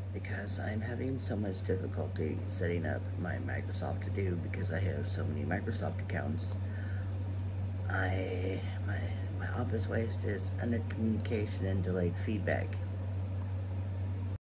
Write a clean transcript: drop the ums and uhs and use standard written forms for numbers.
because I'm having so much difficulty setting up my Microsoft To Do because I have so many Microsoft accounts. I my my office waste is under communication and delayed feedback.